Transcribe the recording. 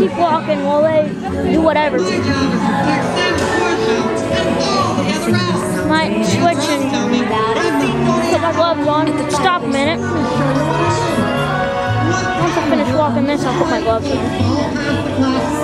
keep walking while they do whatever. Might switch and put my gloves on. Stop a minute. Once I finish walking this, I'll put my gloves on.